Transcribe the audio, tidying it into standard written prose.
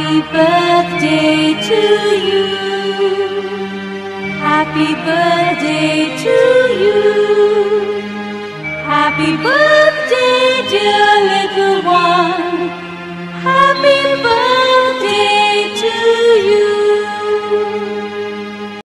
Happy birthday to you. Happy birthday to you. Happy birthday, dear little one. Happy